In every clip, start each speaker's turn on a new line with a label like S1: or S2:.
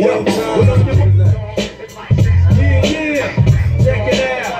S1: Yo, yeah, check it out.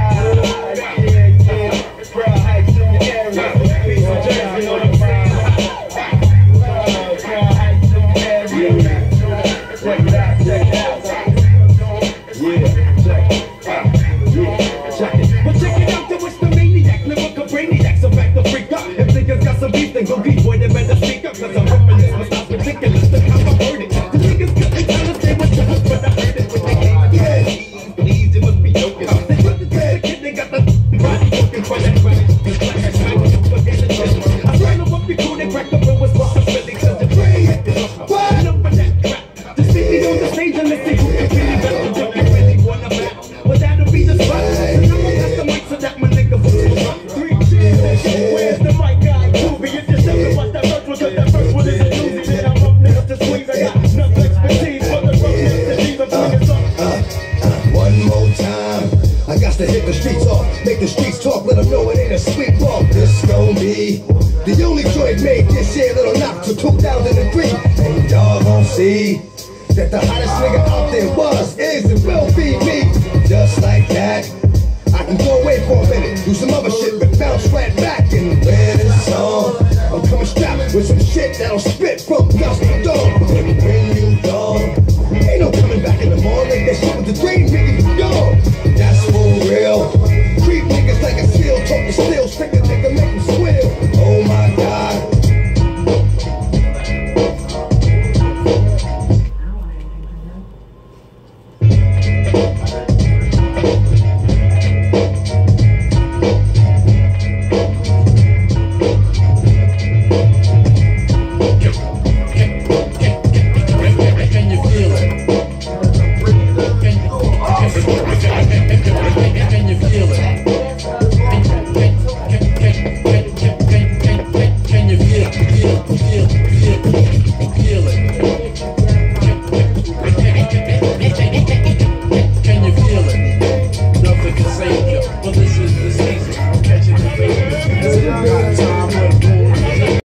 S1: Crowd Heights in the area. Piece of Jersey on the ground. Crowd Heights in the area. Check it out, check it out. Yeah, check it out. Yeah, check it. Well, check it out, though, it's the maniac, lyrical brainiac. So back the freak up. If niggas got some beef, then go beat, boy, they better speak up. Cause I'm ripping this, my style's ridiculous. Look how I heard it. The niggas couldn't tell us they were jealous, but I heard it when they came again. Please, it must be joking. They put the kid, they got the body looking for that credit. It's like a shiny, forget the shit. I try to up your crew, they crack up and was responsibility. Cause the brain what? Number that crap. Just see me on the stage and let's see who can really battle. Don't you really wanna battle? Well, that'll be the spot. And I'ma pass the mic so that my nigga will rock. 3 cheers, where's the mic guy? Groovy, if you step and watch that first one, cause that first one is a doozy. Then I'm up next to squeeze. I got enough expertise for the rough next to leave a bring us up.
S2: One more time. I got to hit the streets off, make the streets talk, let them know it ain't a sweet walk. This gon' be the only joint made this year that'll knock to 2003. And y'all gon' see that the hottest nigga out there was, is, and will be me. Just like that, I can go away for a minute, do some other shit, but bounce right back and wear this song. I'm coming strapped with some shit that'll spit from dusk to dawn. And when you gone, ain't no coming back in the morning. That shit was the dream, nigga, you gone. That's for real. Treat niggas like a seal, talk to steel, stick a nigga, make him squeal. Oh my God.
S3: Can you feel it?